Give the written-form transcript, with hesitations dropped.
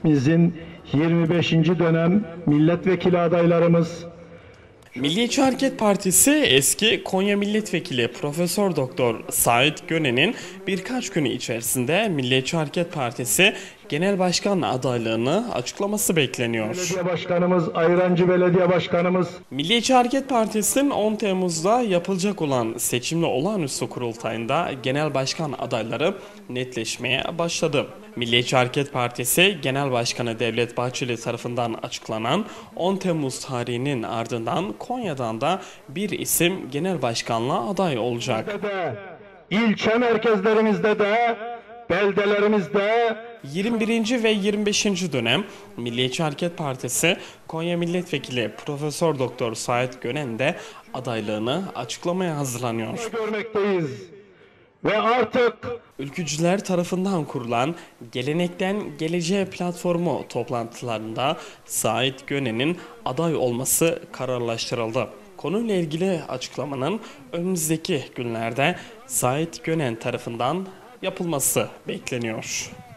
Partimizin 25. dönem milletvekili adaylarımız, Milliyetçi Hareket Partisi eski Konya Milletvekili Profesör Doktor Sait Gönen'in birkaç günü içerisinde Milliyetçi Hareket Partisi Genel Başkan adaylığını açıklaması bekleniyor. belediye başkanımız, Ayrancı Belediye Başkanımız, Milliyetçi Hareket Partisi'nin 10 Temmuz'da yapılacak olan seçimli olağanüstü kurultayında genel başkan adayları netleşmeye başladı. Milliyetçi Hareket Partisi Genel Başkanı Devlet Bahçeli tarafından açıklanan 10 Temmuz tarihinin ardından Konya'dan da bir isim genel başkanlığa aday olacak. ilçe merkezlerimizde de, beldelerimizde 21. ve 25. dönem Milliyetçi Hareket Partisi Konya Milletvekili Profesör Doktor Sait Gönen de adaylığını açıklamaya hazırlanıyor. görmekteyiz. Ve artık Ülkücüler tarafından kurulan Gelenekten Geleceğe platformu toplantılarında Sait Gönen'in aday olması kararlaştırıldı. Konuyla ilgili açıklamanın önümüzdeki günlerde Sait Gönen tarafından yapılması bekleniyor.